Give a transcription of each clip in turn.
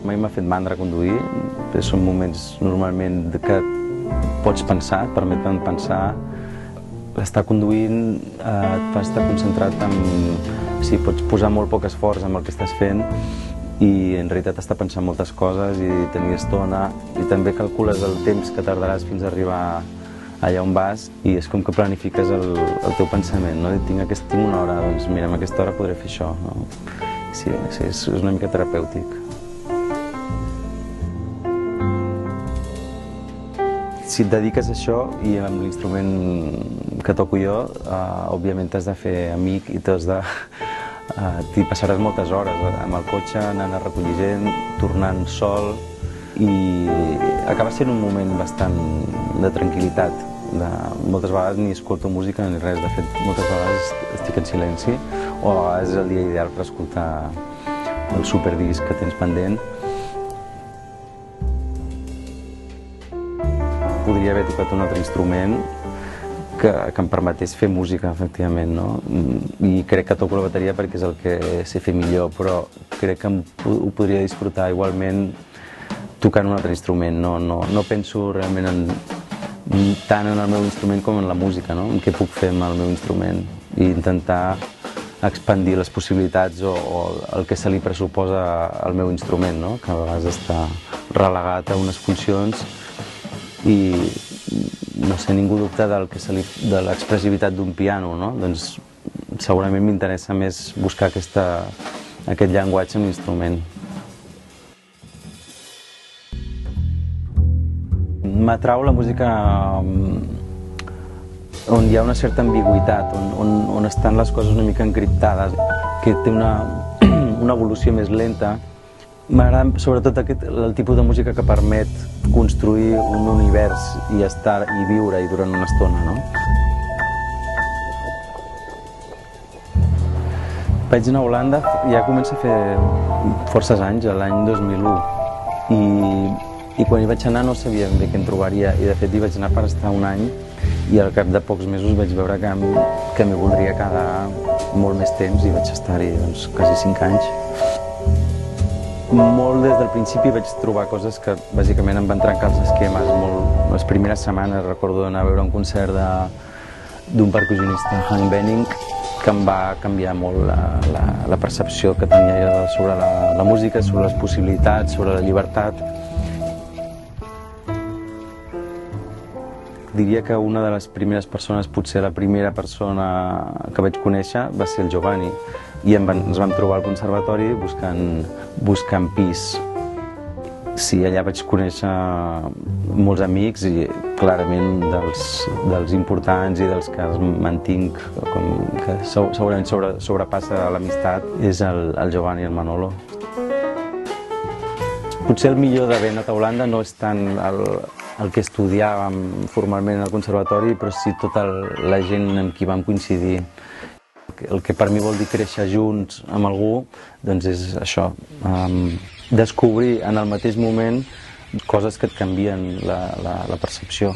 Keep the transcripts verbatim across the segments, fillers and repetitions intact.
mai m'ha fet mandra conduir, són moments normalment que pots pensar, et permeten pensar. Estar conduint eh, et fa estar concentrat en... Sí, pots posar molt poc esforç en el que estàs fent i en realitat estar pensant moltes coses i tenir estona, i també calcules el temps que tardaràs fins a arribar allà on vas i és com que planifiques el, el teu pensament, no? I tinc, aquest, tinc una hora, doncs mira, en aquesta hora podré fer això, no? Sí, sí, és una mica terapèutic. Si et dediques a això i amb l'instrument que toco jo, eh, òbviament t'has de fer amic i t'has de... Eh, t'hi passaràs moltes hores amb el cotxe, anant a recollir gent, tornant sol, i acaba sent un moment bastant de tranquil·litat. De, moltes vegades ni escolto música ni res, de fet moltes vegades estic en silenci, o a vegades és el dia ideal per escoltar el superdisc que tens pendent. Podria haver tocat un altre instrument que, que em permetés fer música, efectivament, no? I crec que toco la bateria perquè és el que sé fer millor, però crec que em, ho podria disfrutar igualment tocant un altre instrument. No, no, no penso realment en, tant en el meu instrument com en la música, no? En què puc fer amb el meu instrument i intentar expandir les possibilitats o, o el que se li pressuposa al meu instrument, no? Que a vegades està relegat a unes funcions i no sé, ningú dubta del que se li, de l'expressivitat d'un piano, no? Doncs segurament m'interessa més buscar aquesta, aquest llenguatge en l'instrument. M'atrau la música on hi ha una certa ambigüitat, on, on, on estan les coses una mica encriptades, que té una, una evolució més lenta. M'agrada sobretot aquest, el tipus de música que permet construir un univers i estar i viure-hi durant una estona, no? Vaig anar a Holanda, ja comença a fer forces anys, l'any dos mil u, i, i quan hi vaig anar no sabia bé què em trobaria, i de fet hi vaig anar per estar un any, i al cap de pocs mesos vaig veure que, que m'hi voldria quedar molt més temps, i vaig estar-hi doncs, quasi cinc anys. Molt des del principi vaig trobar coses que bàsicament em van trencar els esquemes. Molt, les primeres setmanes recordo d'anar a veure un concert d'un percussionista, Hank Benning, que em va canviar molt la, la, la percepció que tenia jo sobre la, la música, sobre les possibilitats, sobre la llibertat. Diria que una de les primeres persones, potser la primera persona que vaig conèixer, va ser el Giovanni. I ens vam trobar al conservatori buscant, buscant pis. Sí, allà vaig conèixer molts amics i clarament dels, dels importants i dels que mantinc, com que segurament sobre, sobrepassa l'amistat, és el, el Giovanni i el Manolo. Potser el millor d'haver anat a Holanda no és tant el, el que estudiàvem formalment al conservatori, però sí tota la gent amb qui vam coincidir. El que per mi vol dir créixer junts amb algú, doncs és això, um, descobrir en el mateix moment coses que et canvien la, la, la percepció.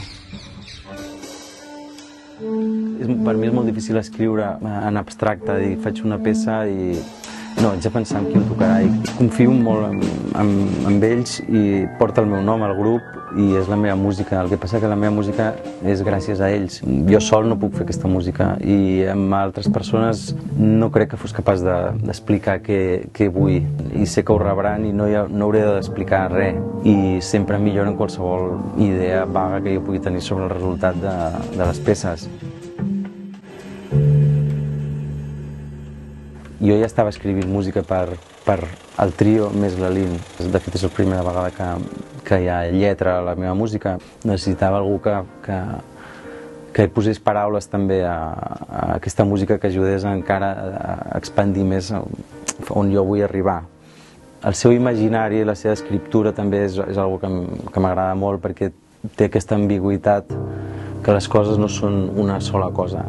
Per mi és molt difícil escriure en abstracte, dir, faig una peça i no, haig de pensar en qui ho tocarà, i confio molt en, en, en ells i porta el meu nom al grup i és la meva música. El que passa que la meva música és gràcies a ells. Jo sol no puc fer aquesta música i amb altres persones no crec que fos capaç d'explicar de, què, què vull, i sé que ho rebran i no, ha, no hauré d'explicar res, i sempre milloren qualsevol idea vaga que jo pugui tenir sobre el resultat de, de les peces. Jo ja estava escrivint música per, per el trio més la Lynn. De fet, és la primera vegada que, que hi ha lletra a la meva música. Necessitava algú que, que, que posés paraules també a, a aquesta música, que ajudés encara a expandir més on jo vull arribar. El seu imaginari i la seva escriptura també és, és una que, que m'agrada molt, perquè té aquesta ambigüitat, que les coses no són una sola cosa.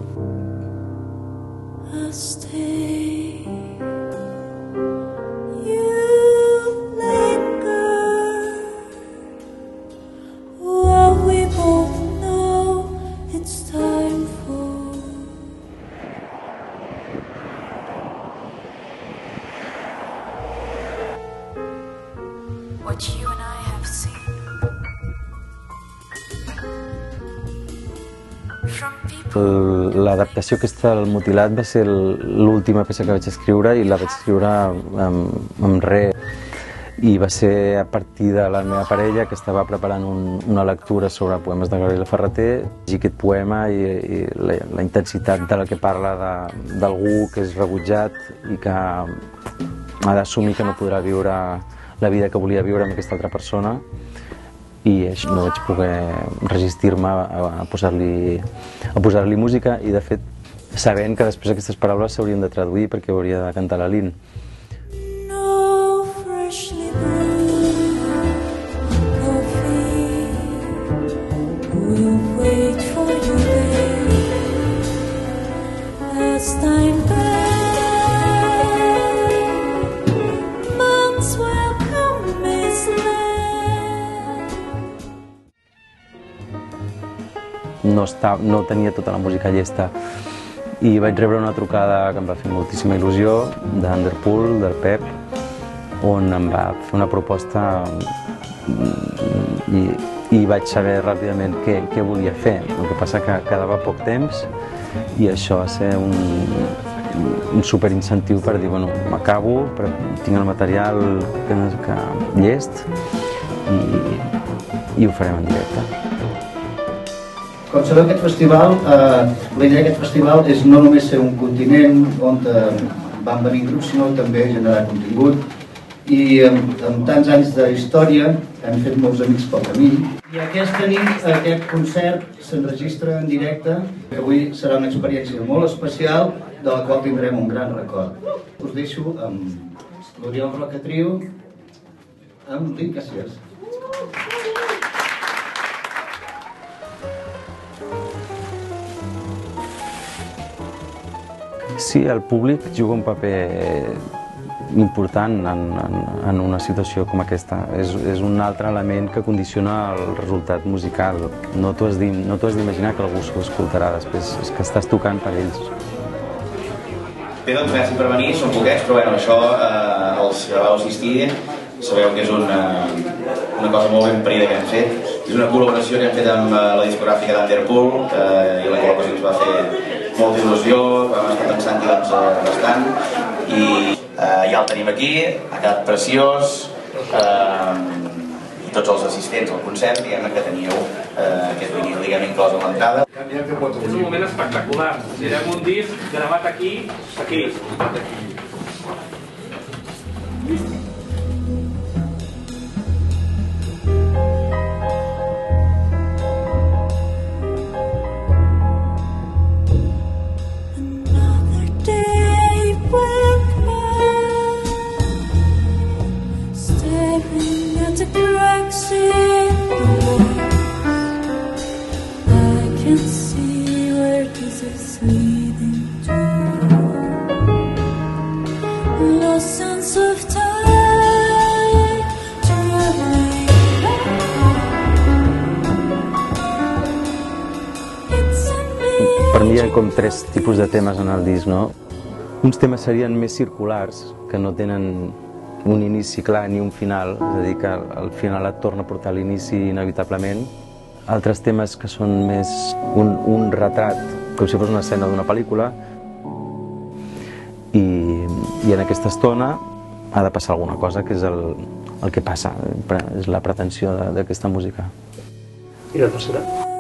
L'adaptació aquesta del Mutilat va ser l'última peça que vaig escriure i la vaig escriure amb, amb res. I va ser a partir de la meva parella que estava preparant un, una lectura sobre poemes de Gabriel Ferrater. I aquest poema i, i la, la intensitat de la que parla d'algú que és rebutjat i que ha d'assumir que no podrà viure la vida que volia viure amb aquesta altra persona, i no vaig poder resistir-me a posar-li a posar-li música, i de fet sabent que després aquestes paraules s'haurien de traduir perquè ho hauria de cantar la Lynn. No, està, no tenia tota la música llesta i vaig rebre una trucada que em va fer moltíssima il·lusió d'Underpool, del Pep, on em va fer una proposta i, i vaig saber ràpidament què, què volia fer. El que passa que quedava poc temps i això va ser un, un superincentiu per dir, bueno, m'acabo, tinc el material que, que llest i, i ho farem en directe. Com sabeu, aquest festival, eh, la idea d'aquest festival és no només ser un continent on eh, van venir grups, sinó també generar contingut. I amb, amb tants anys de història hem fet molts amics pel camí. I aquesta nit, aquest concert s'enregistra en directe, que avui serà una experiència molt especial, de la qual tindrem un gran record. Us deixo amb l'Oriol Roca Trio, amb Lynn Cassiers. Sí, el públic juga un paper important en, en, en una situació com aquesta. És, és un altre element que condiciona el resultat musical. No t'ho has d'imaginar que algú s'ho escoltarà després, és que estàs tocant per ells. Bé, doncs gràcies per venir, són poquets, però bueno, això eh, els que vau assistir sabeu que és una, una cosa molt ben parida que hem fet. És una col·laboració que hem fet amb la discogràfica d'Underpool eh, i la col·laboració ens va fer molta il·lusió, vam estar pensant-hi doncs, bastant, i eh, ja el tenim aquí, ha quedat preciós, eh, i tots els assistents al concert, diguem-ne que teníeu eh, aquest vinil, diguem, inclòs a l'entrada. És un moment espectacular, tindrem un disc gravat aquí, aquí. Per mi hi ha com tres tipus de temes en el disc, no? Uns temes serien més circulars, que no tenen un inici clar ni un final, és a dir, que al final et torna a portar l'inici inevitablement. Altres temes que són més un, un retrat, com si fos una escena d'una pel·lícula, i, i en aquesta estona ha de passar alguna cosa, que és el, el que passa, és la pretensió d'aquesta música. I la tercera?